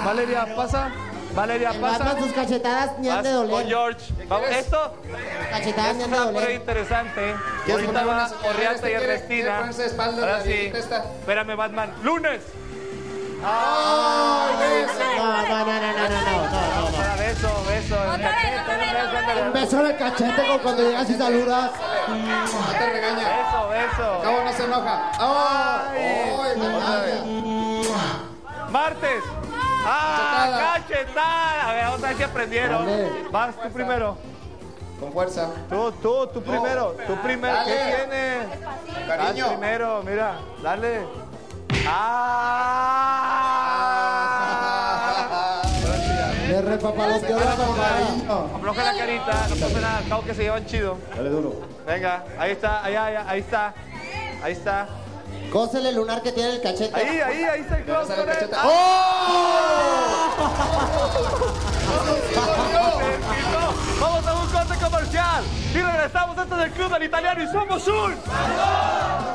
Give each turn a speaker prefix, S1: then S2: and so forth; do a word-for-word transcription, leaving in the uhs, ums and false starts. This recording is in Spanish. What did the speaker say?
S1: Valeria, pasa. Valeria,
S2: El
S1: pasa.
S2: Batman, sus cachetadas ni han de
S1: Vas
S2: doler.
S1: con George. Vamos, esto
S2: Cachetadas ni
S1: es
S2: han de
S1: una prueba
S2: doler.
S1: interesante.
S3: ¿Quieres
S1: Ahorita
S3: poner
S1: va
S3: una señal?
S1: Orrialta
S3: ¿Este
S1: y
S3: quiere-
S1: Ernestina.
S3: quiere ponerse de espalda
S1: Ahora
S3: la
S1: sí.
S3: viejita esta?
S1: Espérame, Batman. ¡Lunes!
S3: ¡Ay, beso!
S2: No, no, no, no, no, no, no, no, no.
S1: Para beso, beso.
S4: Otra vez, otra vez, otra vez.
S2: Un beso en el cachete como cuando llegas y saludas.
S3: No te regaña.
S1: Beso, beso.
S3: Cabo no se enoja. ¡Ay! ¡Ay, me regaña!
S1: Martes. ¡Ah! ¡Cachetada! A ver, otra vez que aprendieron.
S2: Dale.
S1: Vas tú primero.
S3: Con fuerza.
S1: Tú, tú, tú primero. Tú primero. ¿Qué
S3: Dale.
S1: tienes? Vas
S3: Cariño.
S1: primero, mira. Dale. ¡Ah!
S2: Le repapaloteó la campana.
S1: Afloja la carita. No pasa nada. Al cabo que se llevan chido.
S2: Dale duro.
S1: Venga. Ahí está. Ahí, ahí, ahí está. Ahí está.
S2: Cósele el lunar que tiene el cachete.
S1: Ahí, ahí, ahí está el close
S3: sale
S1: con él.
S3: cacheta.
S1: ¡Oh! Vamos a un corte comercial y regresamos. Este es el Club del Italiano y somos un...